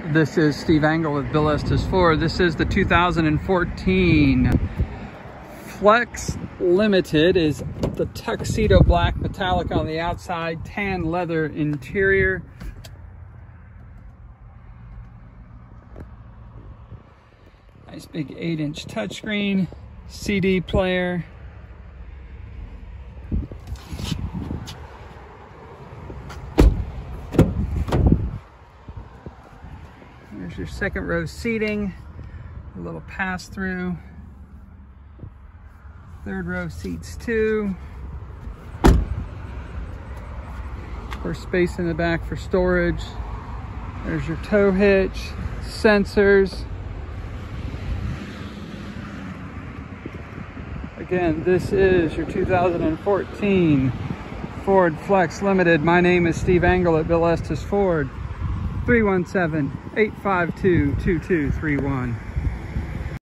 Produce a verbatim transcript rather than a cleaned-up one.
This is Steve Angle with Bill Estes Ford. This is the two thousand fourteen Flex Limited. Is the tuxedo black metallic on the outside, tan leather interior. Nice big eight inch touchscreen, C D player. There's your second row seating, a little pass through. Third row seats too. For space in the back for storage. There's your tow hitch, sensors. Again, this is your two thousand fourteen Ford Flex Limited. My name is Steve Angle at Bill Estes Ford. three one seven, eight five two, two two three one.